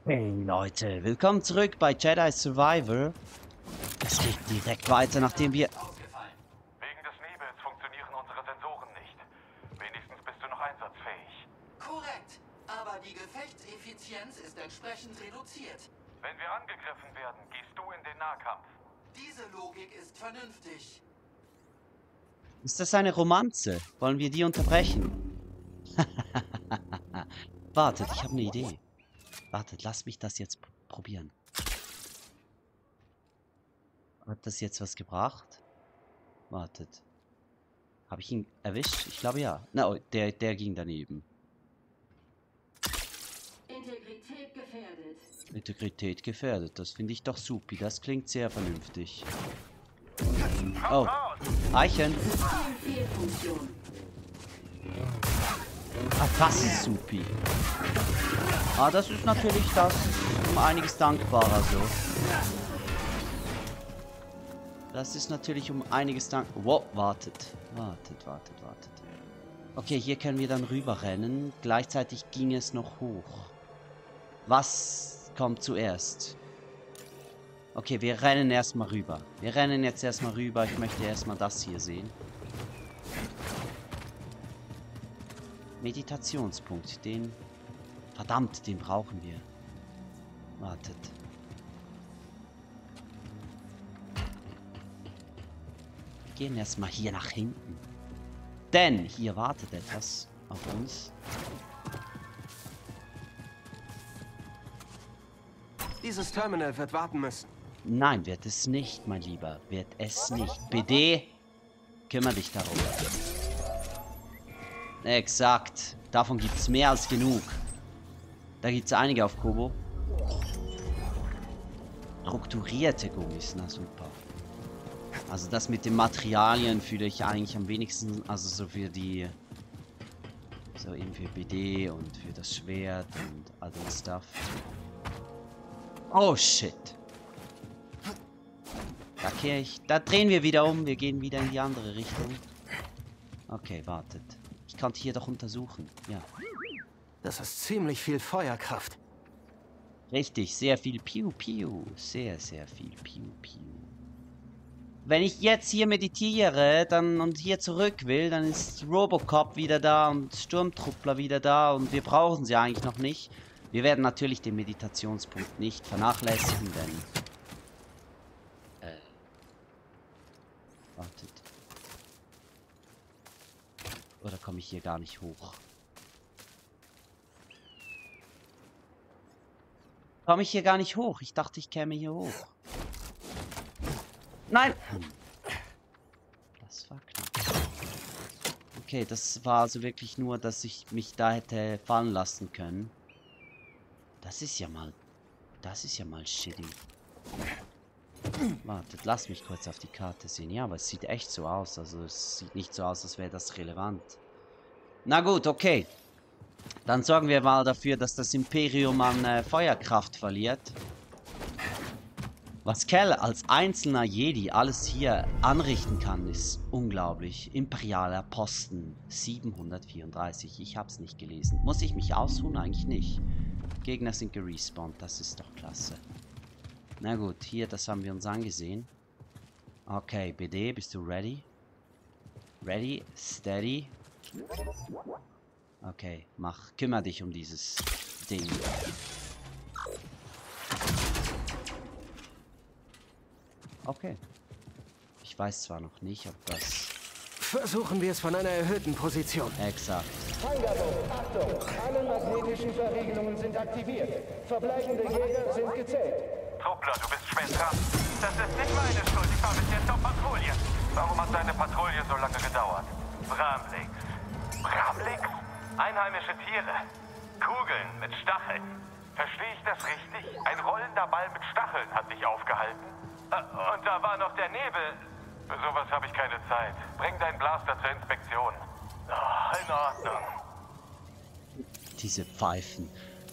Hey Leute, willkommen zurück bei Jedi Survivor. Es geht direkt weiter, nachdem wir... Ausgefallen. Wegen des Nebels funktionieren unsere Sensoren nicht. Wenigstens bist du noch einsatzfähig. Korrekt, aber die Gefechtseffizienz ist entsprechend reduziert. Wenn wir angegriffen werden, gehst du in den Nahkampf. Diese Logik ist vernünftig. Ist das eine Romanze? Wollen wir die unterbrechen? Wartet, ich habe eine Idee. Wartet, lass mich das jetzt probieren. Hat das jetzt was gebracht? Wartet. Habe ich ihn erwischt? Ich glaube ja. Na, oh, der ging daneben. Integrität gefährdet. Integrität gefährdet. Das finde ich doch supi. Das klingt sehr vernünftig. Oh. Eichen. Fehlfunktion. Ah, das ist supi. Ah, das ist natürlich das um einiges dankbarer so. Das ist natürlich um einiges dankbarer. Wow, wartet. Wartet. Okay, hier können wir dann rüber rennen. Gleichzeitig ging es noch hoch. Was kommt zuerst? Okay, wir rennen erstmal rüber. Wir rennen jetzt erstmal rüber. Ich möchte erstmal das hier sehen. Meditationspunkt, den... Verdammt, den brauchen wir. Wartet. Wir gehen erstmal hier nach hinten. Denn hier wartet etwas auf uns. Dieses Terminal wird warten müssen. Nein, wird es nicht, mein Lieber. Wird es nicht. BD, kümmere dich darum. Exakt. Davon gibt es mehr als genug. Da gibt es einige auf Kobo. Strukturierte Gummis, na super. Also das mit den Materialien fühle ich eigentlich am wenigsten, also so für die... So eben für BD und für das Schwert und all den Stuff. Oh shit. Da drehen wir wieder um, wir gehen wieder in die andere Richtung. Okay, wartet. Ich konnte hier doch untersuchen, ja. Das ist ziemlich viel Feuerkraft. Richtig, sehr viel Piu-Piu. Sehr viel Piu-Piu. Wenn ich jetzt hier meditiere und hier zurück will, dann ist Robocop wieder da und Sturmtruppler wieder da und wir brauchen sie eigentlich noch nicht. Wir werden natürlich den Meditationspunkt nicht vernachlässigen, denn... Wartet. Oder komme ich hier gar nicht hoch? Komme ich hier gar nicht hoch? Ich dachte, ich käme hier hoch. Nein! Das war knapp. Okay, das war also wirklich nur, dass ich mich da hätte fallen lassen können. Das ist ja mal shitty. Wartet, lass mich kurz auf die Karte sehen. Ja, aber es sieht echt so aus. Also es sieht nicht so aus, als wäre das relevant. Na gut, okay. Dann sorgen wir mal dafür, dass das Imperium an Feuerkraft verliert. Was Cal als einzelner Jedi alles hier anrichten kann, ist unglaublich. Imperialer Posten 734. Ich hab's nicht gelesen. Muss ich mich ausruhen? Eigentlich nicht. Gegner sind gerespawnt. Das ist doch klasse. Na gut, hier, das haben wir uns angesehen. Okay, BD, bist du ready? Ready, steady. Okay, kümmere dich um dieses Ding. Okay. Ich weiß zwar noch nicht, ob das... Versuchen wir es von einer erhöhten Position. Exakt. Einladung, Achtung, alle magnetischen Verriegelungen sind aktiviert. Verbleibende Jäger sind gezählt. Truppler, du bist schwer dran. Das ist nicht meine Schuld. Ich war bis jetzt auf Patrouille. Warum hat deine Patrouille so lange gedauert? Bramlings. Bramlings? Einheimische Tiere. Kugeln mit Stacheln. Verstehe ich das richtig? Ein rollender Ball mit Stacheln hat dich aufgehalten? Und da war noch der Nebel. Für sowas habe ich keine Zeit. Bring deinen Blaster zur Inspektion. Oh, in Ordnung. Diese Pfeifen.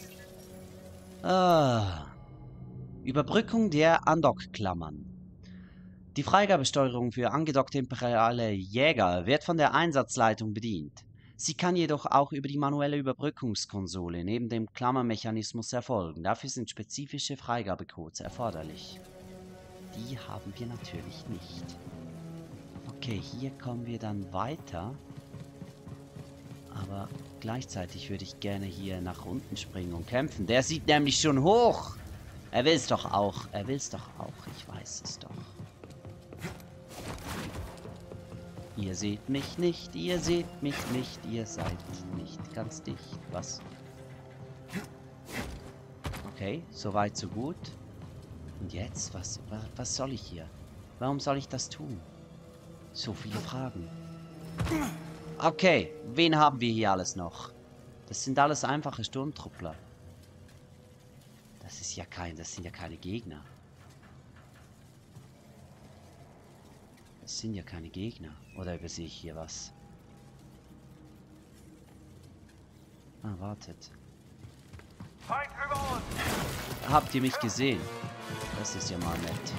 Ah. Überbrückung der Andock-Klammern. Die Freigabesteuerung für angedockte imperiale Jäger wird von der Einsatzleitung bedient. Sie kann jedoch auch über die manuelle Überbrückungskonsole neben dem Klammermechanismus erfolgen. Dafür sind spezifische Freigabecodes erforderlich. Die haben wir natürlich nicht. Okay, hier kommen wir dann weiter. Aber gleichzeitig würde ich gerne hier nach unten springen und kämpfen. Der sieht nämlich schon hoch. Er will es doch auch. Er will es doch auch. Ich weiß es doch. Ihr seht mich nicht. Ihr seht mich nicht. Ihr seid nicht ganz dicht. Was? Okay, soweit so gut. Und jetzt? Was soll ich hier? Warum soll ich das tun? So viele Fragen. Okay, wen haben wir hier alles noch? Das sind alles einfache Sturmtruppler. Das sind ja keine Gegner. Das sind ja keine Gegner. Oder übersehe ich hier was? Ah, wartet. Feind über uns! Habt ihr mich gesehen? Das ist ja mal nett.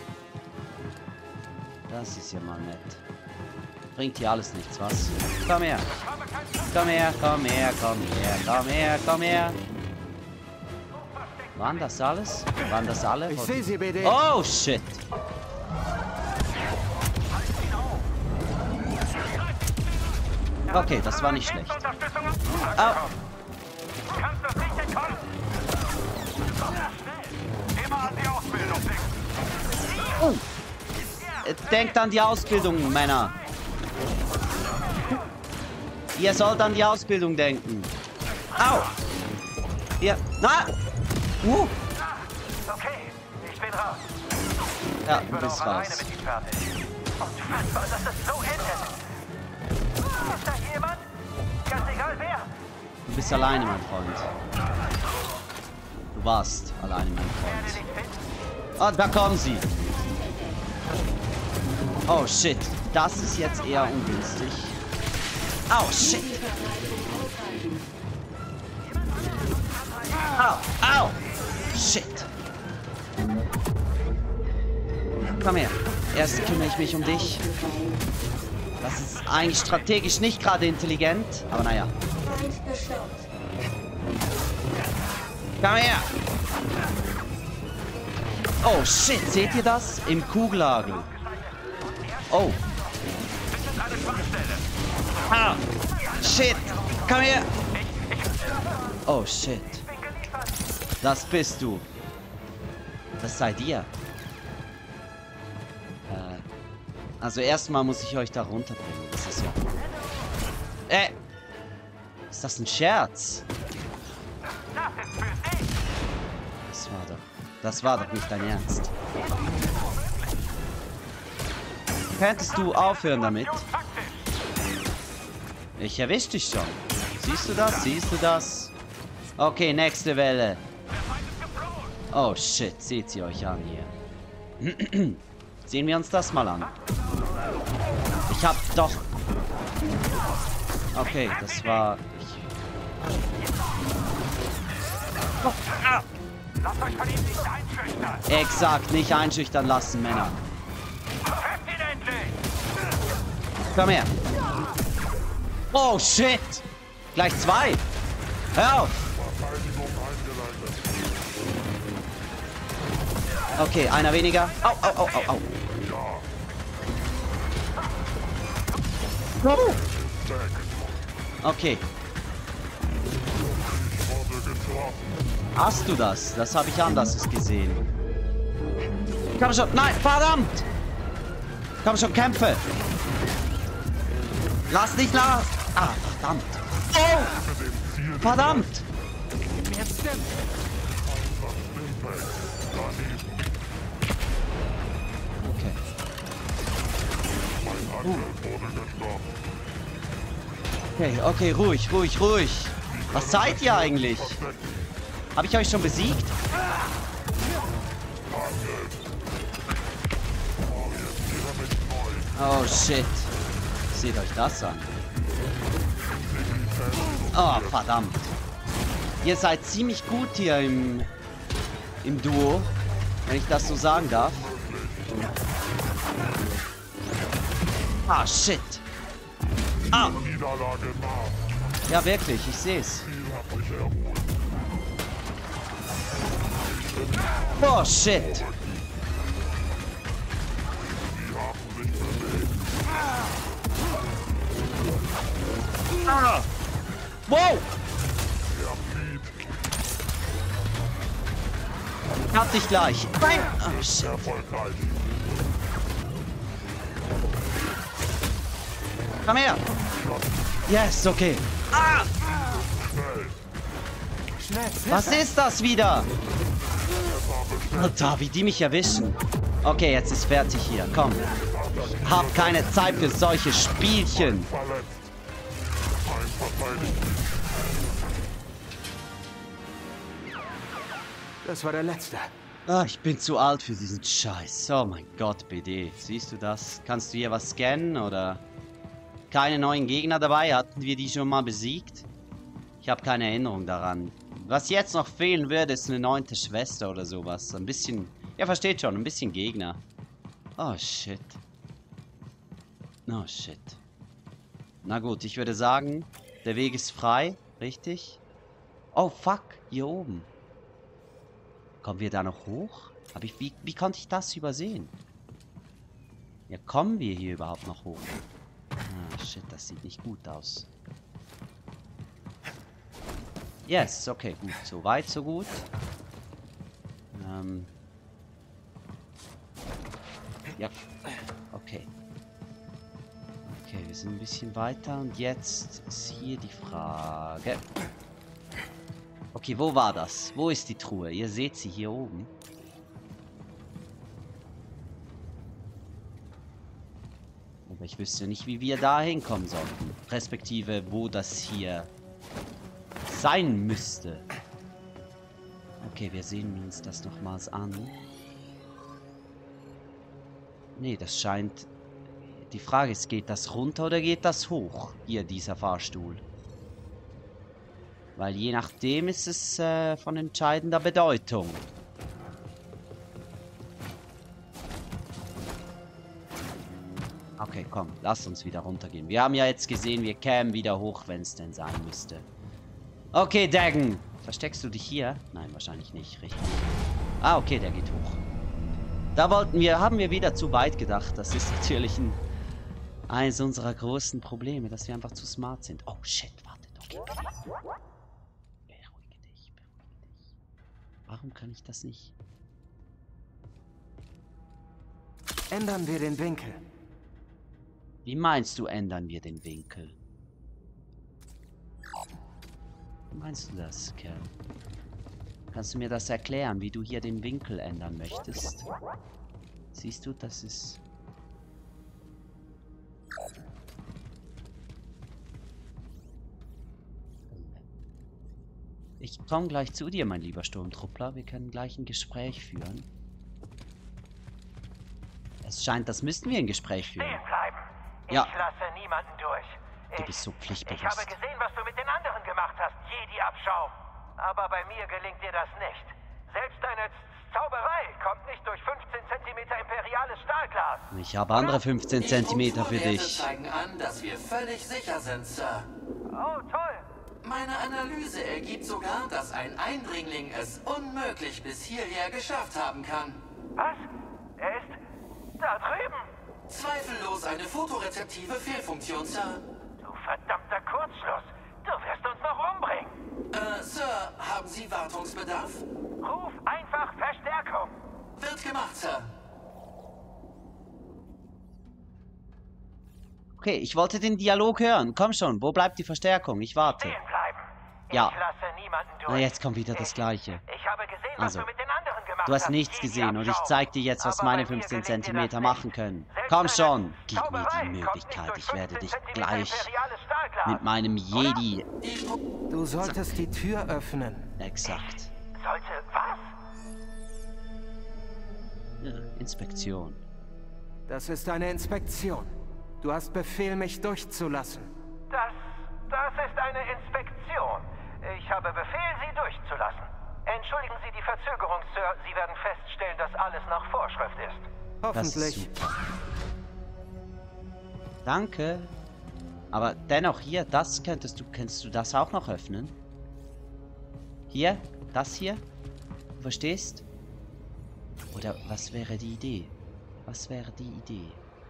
Das ist ja mal nett. Bringt hier alles nichts, was? Komm her! Komm her, komm her, komm her, komm her, komm her! Waren das alles? Waren das alle? Ich sehe sie, BD. Oh, shit! Okay, das war nicht schlecht. Au! Kannst du nicht entkommen? Immer an die Ausbildung denken. Denkt an die Ausbildung, Männer. Ihr sollt an die Ausbildung denken. Au! Ihr... Na! Okay, ich bin raus. Ja, Ich du bin bist auch alleine raus. mit ihm fertig. Unfassbar, dass es so endet. Ist da jemand? Ganz egal wer. Du bist alleine, mein Freund. Du warst alleine, mein Werde Freund. nicht finden. Oh, da kommen sie. Oh, shit. Das ist jetzt eher ungünstig. Oh, shit. Au, au. Shit. Komm her. Erst kümmere ich mich um dich. Das ist eigentlich strategisch nicht gerade intelligent. Aber naja. Feind gestoppt. Komm her. Oh, shit. Seht ihr das? Im Kugelhagel. Oh. Ah. Shit. Komm her. Oh, shit. Das bist du. Das seid ihr. Also erstmal muss ich euch da runterbringen. Das ist ja... Ist das ein Scherz? Das war doch nicht dein Ernst. Könntest du aufhören damit? Ich erwisch dich schon. Siehst du das? Siehst du das? Okay, nächste Welle. Oh shit, seht sie euch an hier. Sehen wir uns das mal an. Ich hab doch... Okay, das war... Lasst euch von ihm nicht einschüchtern. Exakt, nicht einschüchtern lassen, Männer. Trefft ihn endlich. Komm her. Oh shit. Gleich zwei. Hör auf. Okay, einer weniger. Au, au, au, au, au. Okay. Hast du das? Das habe ich anders gesehen. Komm schon. Nein, verdammt. Komm schon, kämpfe. Lass nicht nach. Ah, verdammt. Oh. Verdammt. Okay, okay, ruhig, ruhig, ruhig. Was seid ihr eigentlich? Habe ich euch schon besiegt? Oh shit. Seht euch das an. Oh, verdammt. Ihr seid ziemlich gut hier im Duo, wenn ich das so sagen darf. Ah, shit. Ah. Ja, wirklich, ich sehe es. Oh, shit. Wow! Ich hab dich gleich. Oh, shit. Komm her. Yes, okay. Ah! Was ist das wieder? Alter, wie die mich erwischen. Okay, jetzt ist fertig hier. Komm. Hab keine Zeit für solche Spielchen. Das war der letzte. Ah, ich bin zu alt für diesen Scheiß. Oh mein Gott, BD. Siehst du das? Kannst du hier was scannen oder? Keine neuen Gegner dabei? Hatten wir die schon mal besiegt? Ich habe keine Erinnerung daran. Was jetzt noch fehlen würde, ist eine 9. Schwester oder sowas. Ein bisschen... Ja, versteht schon. Ein bisschen Gegner. Oh, shit. Oh, shit. Na gut, ich würde sagen, der Weg ist frei. Richtig? Oh, fuck. Hier oben. Kommen wir da noch hoch? Wie konnte ich das übersehen? Ja, kommen wir hier überhaupt noch hoch? Ah, shit, das sieht nicht gut aus. Yes, okay, gut. So weit, so gut. Ja, okay. Okay, wir sind ein bisschen weiter und jetzt ist hier die Frage. Okay, wo war das? Wo ist die Truhe? Ihr seht sie hier oben. Aber ich wüsste nicht, wie wir da hinkommen sollten. Respektive, wo das hier sein müsste. Okay, wir sehen uns das nochmals an. Nee, das scheint... Die Frage ist, geht das runter oder geht das hoch? Hier, dieser Fahrstuhl. Weil je nachdem ist es von entscheidender Bedeutung. Okay, komm, lass uns wieder runtergehen. Wir haben ja jetzt gesehen, wir kämen wieder hoch, wenn es denn sein müsste. Okay, Dagon. Versteckst du dich hier? Nein, wahrscheinlich nicht. Richtig. Ah, okay, der geht hoch. Da haben wir wieder zu weit gedacht. Das ist natürlich eines unserer großen Probleme, dass wir einfach zu smart sind. Oh, shit, wartet. Okay, beruhige dich. Warum kann ich das nicht? Ändern wir den Winkel. Wie meinst du, ändern wir den Winkel? Wie meinst du das, Kerl? Kannst du mir das erklären, wie du hier den Winkel ändern möchtest? Siehst du, das ist... Ich komme gleich zu dir, mein lieber Sturmtruppler. Wir können gleich ein Gespräch führen. Es scheint, das müssten wir ein Gespräch führen. Stehen bleiben. Ich Ja. lasse niemanden durch. Du bist so pflichtbewusst. Ich habe gesehen, was du mit den anderen gemacht hast, Jedi-Abschaum. Aber bei mir gelingt dir das nicht. Selbst deine Zauberei kommt nicht durch 15 cm imperiales Stahlglas. Ich habe andere 15 Zentimeter für Strukturwerte dich. zeigen an, dass wir völlig sicher sind, Sir. Oh, toll. Meine Analyse ergibt sogar, dass ein Eindringling es unmöglich bis hierher geschafft haben kann. Was? Er ist da drüben. Zweifellos eine fotorezeptive Fehlfunktion, Sir. Du verdammter Kurzschluss. Du wirst uns noch umbringen. Sir, haben Sie Wartungsbedarf? Ruf einfach Verstärkung. Wird gemacht, Sir. Okay, ich wollte den Dialog hören. Komm schon, wo bleibt die Verstärkung? Ich warte. Stehen bleiben. Ja. Ich lasse niemanden durch. Na, jetzt kommt wieder das Gleiche. Ich habe gesehen, was Also, du mit den anderen gemacht hast. Du hast nichts gesehen und ich zeig dir jetzt, was Aber meine bei mir 15 gelingt dir das Zentimeter nicht. machen können. Selbst Komm deine schon, gib mir Zauberei die kommt nicht Möglichkeit. durch Ich werde 15 dich Zentimeter gleich imperiales Stahlglas. mit meinem Jedi... Du solltest die Tür öffnen. Exakt. Sollte was? Ja, Inspektion. Das ist eine Inspektion. Du hast Befehl, mich durchzulassen. Das ist eine Inspektion. Ich habe Befehl, Sie durchzulassen. Entschuldigen Sie die Verzögerung, Sir. Sie werden feststellen, dass alles nach Vorschrift ist. Das ist Hoffentlich. super. Danke. Aber dennoch hier, das könntest du das auch noch öffnen? Hier, das hier? Du verstehst? Oder was wäre die Idee? Was wäre die Idee?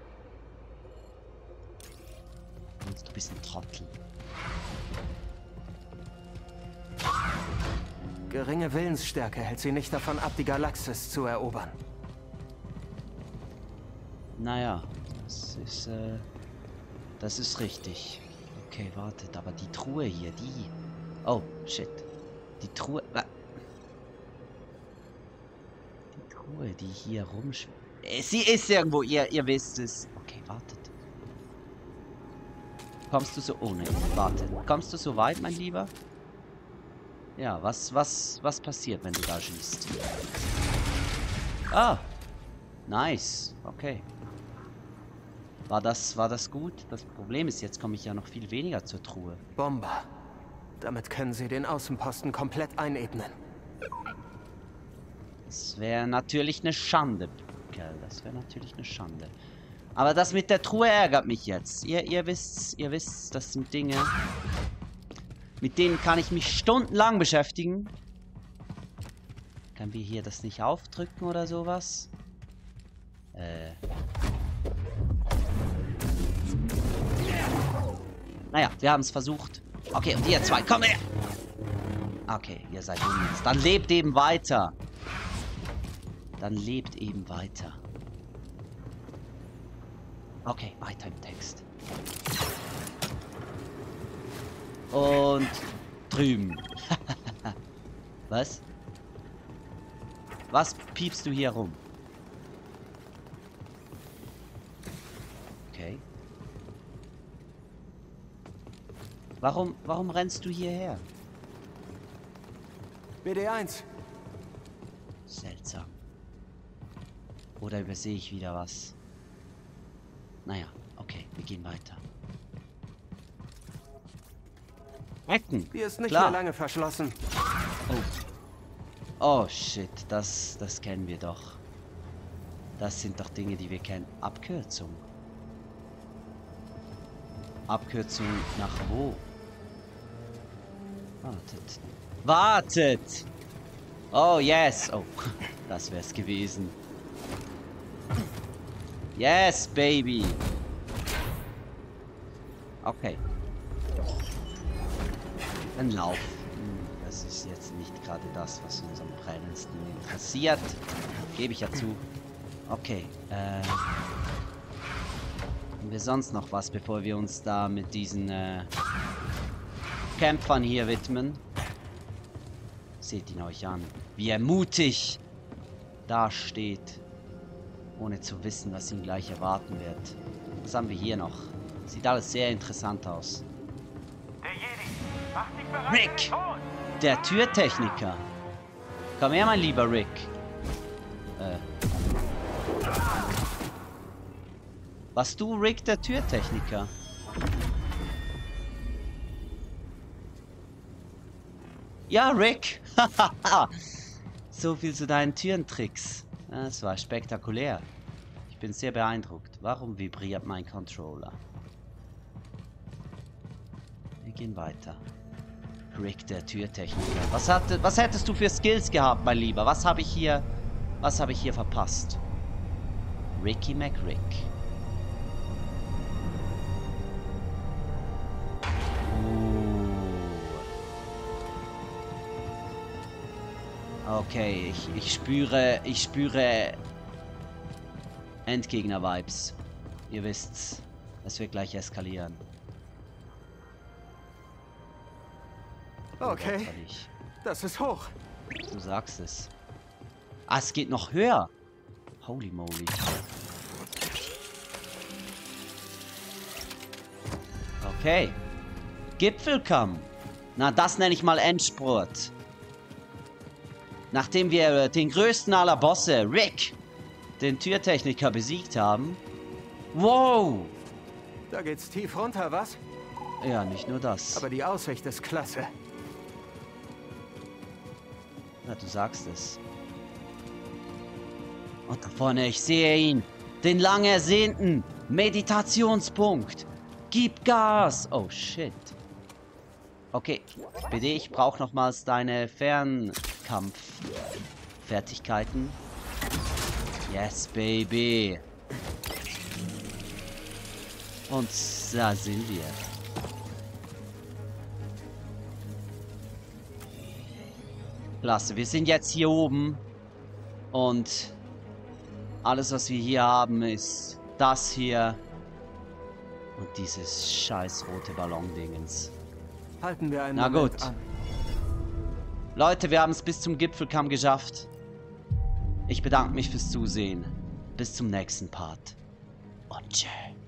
Und du bist ein Trottel. Geringe Willensstärke hält sie nicht davon ab, die Galaxis zu erobern. Naja, das ist richtig. Okay, wartet, aber die Truhe hier, die... Oh, shit. Die Truhe... Die Truhe, die hier rumschwimmt. Sie ist irgendwo, ihr wisst es. Okay, wartet. Kommst du so... Oh ne, warte. Kommst du so weit, mein Lieber? Ja, was passiert, wenn du da schießt? Ah! Nice. Okay. War das gut? Das Problem ist, jetzt komme ich ja noch viel weniger zur Truhe. Bomber. Damit können sie den Außenposten komplett einebnen. Das wäre natürlich eine Schande, Kerl. Das wäre natürlich eine Schande. Aber das mit der Truhe ärgert mich jetzt. Ihr wisst, das sind Dinge... Mit denen kann ich mich stundenlang beschäftigen. Können wir hier das nicht aufdrücken oder sowas? Naja, wir haben es versucht. Okay, und ihr zwei, komm her! Okay, ihr seid Minions. Dann lebt eben weiter. Dann lebt eben weiter. Okay, weiter im Text. Und drüben. Was? Was piepst du hier rum? Okay. Warum rennst du hierher? BD1. Seltsam. Oder übersehe ich wieder was? Naja, okay, wir gehen weiter. Ecken. Die ist nicht Klar. mehr lange verschlossen. Oh shit, das kennen wir doch. Das sind doch Dinge, die wir kennen. Abkürzung. Abkürzung nach wo? Wartet. Wartet! Oh yes! Oh, das wär's gewesen. Yes, baby! Okay. Ein Lauf. Das ist jetzt nicht gerade das, was uns am brennendsten interessiert. Gebe ich ja zu. Okay. Haben wir sonst noch was, bevor wir uns da mit diesen Kämpfern hier widmen? Seht ihn euch an. Wie er mutig da steht. Ohne zu wissen, was ihn gleich erwarten wird. Was haben wir hier noch? Sieht alles sehr interessant aus. Der Jedi, mach dich bereit Rick! für den Tod! Der Türtechniker. Komm her, mein lieber Rick. Was du, Rick, der Türtechniker? Ja, Rick. So viel zu deinen Türentricks. Das war spektakulär. Ich bin sehr beeindruckt. Warum vibriert mein Controller? Wir gehen weiter. Rick, der Türtechniker. Was hättest du für Skills gehabt, mein Lieber? Was habe ich hier verpasst? Ricky McRick. Okay, ich spüre Endgegner-Vibes. Ihr wisst's. Es wird gleich eskalieren. Okay, das ist hoch. Du sagst es. Ah, es geht noch höher. Holy moly. Okay. Gipfelkamm. Na, das nenne ich mal Endspurt. Nachdem wir den größten aller Bosse, Rick, den Türtechniker, besiegt haben. Wow! Da geht's tief runter, was? Ja, nicht nur das. Aber die Aussicht ist klasse. Ja, du sagst es. Und da vorne, ich sehe ihn. Den lang ersehnten Meditationspunkt. Gib Gas! Oh, shit. Okay, BD, ich brauche nochmals deine Fernkampffertigkeiten. Yes, baby. Und da sind wir. Klasse, wir sind jetzt hier oben. Und alles, was wir hier haben, ist das hier. Und dieses scheiß rote Ballon-Dingens. Halten wir einen Na Moment gut. an. Leute, wir haben es bis zum Gipfelkamm geschafft. Ich bedanke mich fürs Zusehen. Bis zum nächsten Part. Und tschö.